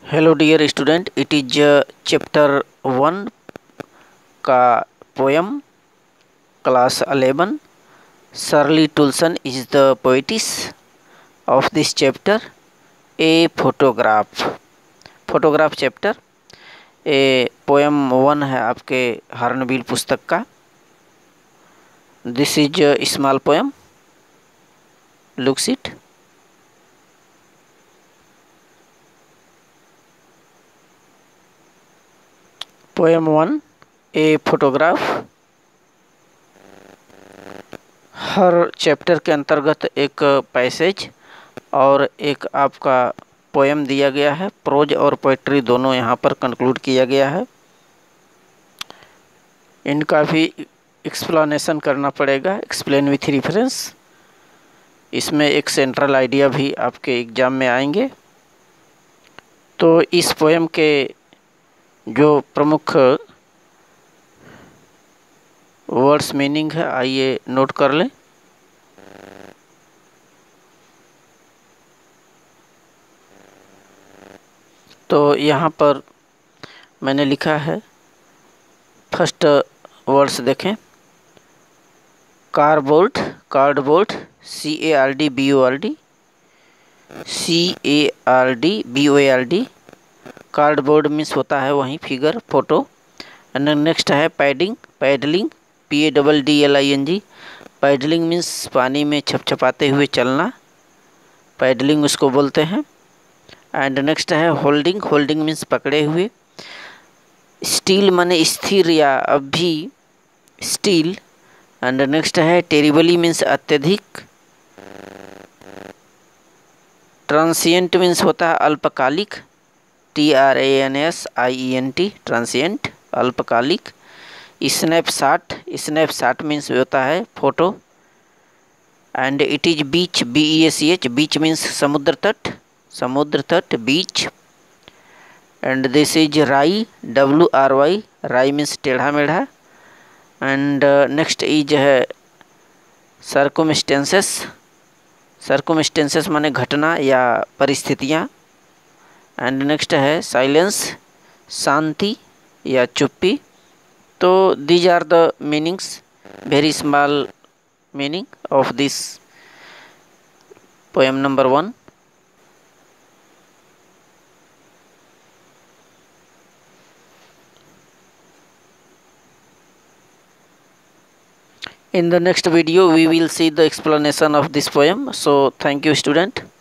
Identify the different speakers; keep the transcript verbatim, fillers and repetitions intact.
Speaker 1: Hello dear student, it is chapter one का poem class eleven. Shirley Toulson is the poetess of this chapter. A photograph photograph chapter. A poem one है आपके Hornbill पुस्तक का. This is small poem. Looks it. Poem one, a photograph. हर chapter के अंतर्गत एक passage और एक आपका पोएम दिया गया है. प्रोज और पोएट्री दोनों यहाँ पर कंक्लूड किया गया है. इनका भी एक्सप्लेनेशन करना पड़ेगा. Explain with reference. इसमें एक सेंट्रल आइडिया भी आपके एग्जाम में आएंगे. तो इस पोएम के जो प्रमुख वर्ड्स मीनिंग है, आइए नोट कर लें. तो यहाँ पर मैंने लिखा है, फर्स्ट वर्ड्स देखें. Cardboard, cardboard, C A R D B O R D, C A R D B O A R D. Cardboard means होता है वहीं फिगर, फोटो. एंड नेक्स्ट है padding, paddling, P A double D L I N G. Paddling means पानी में छपछपाते हुए चलना, paddling उसको बोलते हैं. एंड नेक्स्ट है होल्डिंग, होल्डिंग मीन्स पकड़े हुए. स्टील माने स्थिर या अभी, स्टील. एंड नेक्स्ट है टेरिबली मीन्स अत्यधिक. ट्रांसिएंट मीन्स होता है अल्पकालिक, T R A N S I E N T, transient, अल्पकालिक. स्नैपशॉट, स्नैपशॉट मीन्स होता है photo. And it is beach, B E S C H, beach means समुद्र तट, समुद्र तट, beach. And this is wry, W R Y, wry means टेढ़ा मेढ़ा. And next is है सर्कमस्टेंसेस, सर्कमस्टेंसेस माने घटना या परिस्थितियाँ. एंड नेक्स्ट है साइलेंस, शांति या चुप्पी. तो these are the meanings, very small meaning of this poem number one. In the next video we will see the explanation of this poem. So thank you student.